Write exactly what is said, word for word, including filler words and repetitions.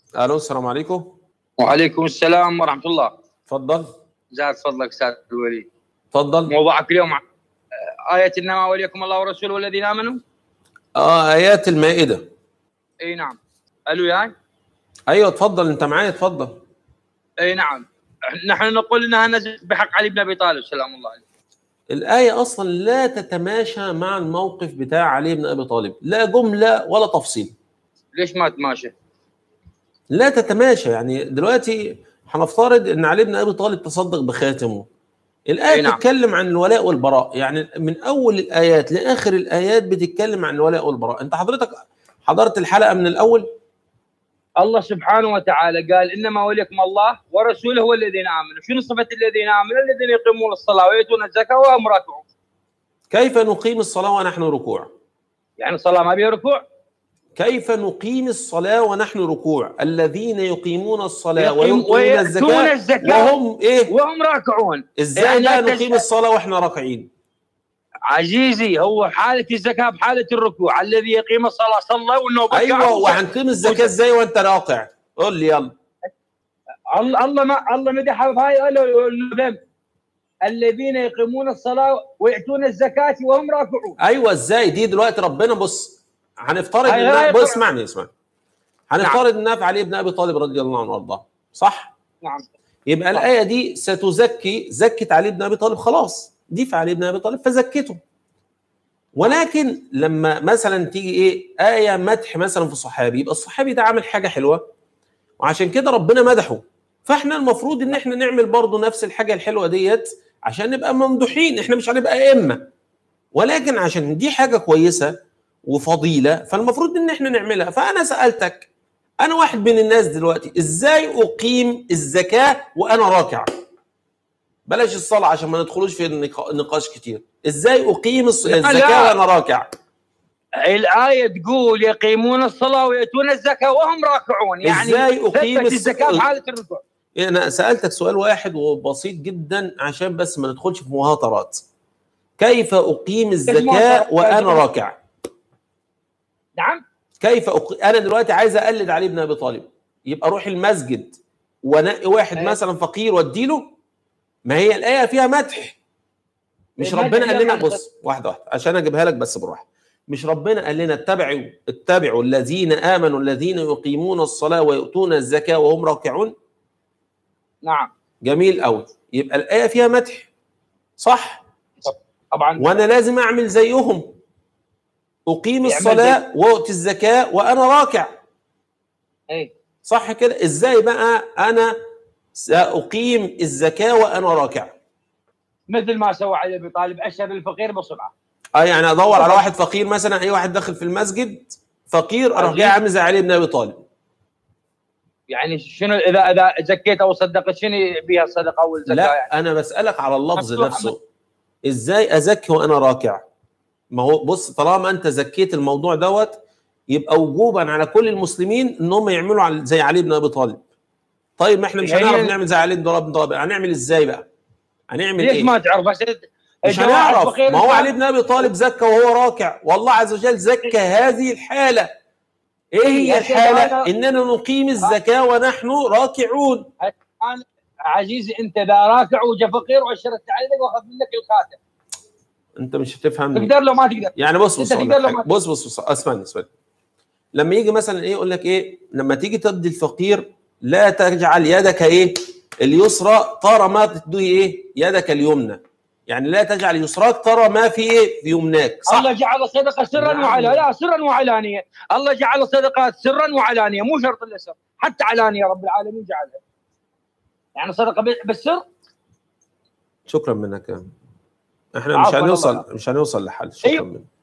الو، السلام عليكم. وعليكم السلام ورحمة الله. اتفضل. زاد فضلك استاذ الولي. اتفضل. موضوعك اليوم آية إنما وليكم الله ورسوله والذين آمنوا. اه ايات المائدة. اي نعم. الو ياي. ايوه اتفضل، انت معايا، اتفضل. اي نعم. نحن نقول انها نزلت بحق علي بن ابي طالب سلام الله عليه. الآية أصلا لا تتماشى مع الموقف بتاع علي بن أبي طالب، لا جملة ولا تفصيل. ليش ما تماشى؟ لا تتماشى. يعني دلوقتي هنفترض ان علي بن ابي طالب تصدق بخاتمه. الايه نعم. بتتكلم عن الولاء والبراء، يعني من اول الايات لاخر الايات بتتكلم عن الولاء والبراء. انت حضرتك حضرت الحلقه من الاول؟ الله سبحانه وتعالى قال انما وليكم الله ورسوله والذين امنوا. شنو صفه الذين امنوا؟ الذين يقيمون الصلاه ويؤتون الزكاه وهم راكعون. كيف نقيم الصلاه ونحن ركوع؟ يعني الصلاه ما بها ركوع؟ كيف نقيم الصلاة ونحن ركوع؟ الذين يقيمون الصلاة يقيم ويؤتون الزكاة, الزكاة وهم إيه؟ وهم راكعون. إزاي يعني بقى تز... نقيم الصلاة وإحنا راكعين؟ عزيزي، هو حالة الزكاة بحالة الركوع. الذي يقيم الصلاة صلى والنوبة. أيوة، وهنقيم الزكاة إزاي وأنت راكع؟ قول لي يلا. الله الله ما الله مدح هاي الذين يقيمون الصلاة ويؤتون الزكاة وهم راكعون. أيوة إزاي دي دلوقتي؟ ربنا بص، هنفترض ان بص اسمعني اسمعني هنفترض ان نافع علي بن ابي طالب رضي الله عنه وارضاه، صح؟ نعم. يبقى صح. الايه دي ستزكي، زكت علي بن ابي طالب، خلاص دي في علي بن ابي طالب فزكته. ولكن لما مثلا تيجي ايه ايه مدح مثلا في صحابي، يبقى الصحابي ده عامل حاجه حلوه وعشان كده ربنا مدحه، فاحنا المفروض ان احنا نعمل برضه نفس الحاجه الحلوه ديت عشان نبقى ممدوحين. احنا مش هنبقى ائمه، ولكن عشان دي حاجه كويسه وفضيله فالمفروض ان احنا نعملها. فانا سالتك، انا واحد من الناس دلوقتي، ازاي اقيم الزكاه وانا راكع؟ بلاش الصلاه عشان ما ندخلوش في النقاش كتير. ازاي اقيم الزكاه وانا راكع؟ الايه تقول يقيمون الصلاه ويؤتون الزكاه وهم راكعون. يعني ازاي اقيم الزكاه بحاله الركوع؟ انا سالتك سؤال واحد وبسيط جدا عشان بس ما ندخلش في مهاترات. كيف اقيم الزكاه وانا راكع؟ نعم. كيف أق... انا دلوقتي عايز اقلد علي بن ابي طالب، يبقى اروح المسجد وانقي واحد أيه. مثلا فقير واديله؟ ما هي الايه فيها مدح. مش ربنا قال لنا بص واحده واحده عشان اجيبها لك بس بالراحه. مش ربنا قال لنا اتبعوا اتبعوا الذين امنوا الذين يقيمون الصلاه ويؤتون الزكاه وهم راكعون؟ نعم. جميل قوي. يبقى الايه فيها مدح، صح؟ طبعا. وانا لازم اعمل زيهم، اقيم الصلاه واؤتي الزكاه وانا راكع. ايه صح كده؟ ازاي بقى انا ساقيم الزكاه وانا راكع؟ مثل ما سوى علي بن طالب، اشهد الفقير بسرعه. اه يعني ادور على واحد فقير مثلا، اي واحد داخل في المسجد فقير اروح جاي عامل زي علي بن ابي طالب. يعني شنو اذا اذا زكيت او صدقت شنو بها الصدقه او الزكاه؟ لا يعني انا بسالك على اللفظ نفسه. ازاي ازكي وانا راكع؟ ما هو بص، طالما انت زكيت الموضوع دوت يبقى وجوبا على كل المسلمين ان هم يعملوا زي علي بن ابي طالب. طيب ما احنا مش هنعرف نعمل زي علي بن ابي طالب، هنعمل ازاي بقى؟ هنعمل ليش ايه؟ ما تعرف؟ بس مش هنعرف. ما هو علي بن ابي طالب زكى وهو راكع، والله عز وجل زكى هذه الحاله. ايه هي الحاله؟ اننا نقيم الزكاه ونحن راكعون. أنا عزيزي انت اذا راكع وجا فقير واشرت عليك واخذ منك الخاتم، انت مش هتفهمني. تقدر لو ما تقدر. يعني بص بص تقدر لو ما بص بص بص اسمعني اسمعني. لما يجي مثلا ايه يقول لك ايه، لما تيجي تدي الفقير لا تجعل يدك ايه اليسرى ترى ما تدي ايه يدك اليمنى، يعني لا تجعل يسراك ترى ما في ايه في يمناك، صح؟ الله جعل الصدقه سرا نعم. وعلانيه. لا سرا وعلانيه. الله جعل الصدقات سرا وعلانيه، مو شرط الا سر، حتى علانيه رب العالمين جعلها. يعني صدقه بالسر. شكرا منك. احنا مش هنوصل مش هنوصل لحل. شكرا أيوه. منك.